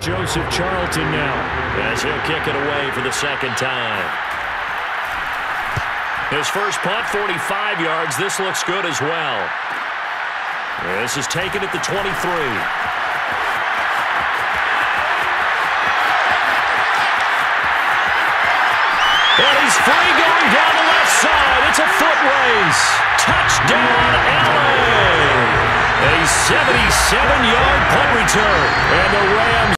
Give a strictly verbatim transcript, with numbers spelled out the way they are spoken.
Joseph Charlton now, as he'll kick it away for the second time. His first punt, forty-five yards. This looks good as well. This is taken at the twenty-three. And he's free going down the left side. It's a foot race. Touchdown, L A! A seventy-seven yard punt return. And the Rams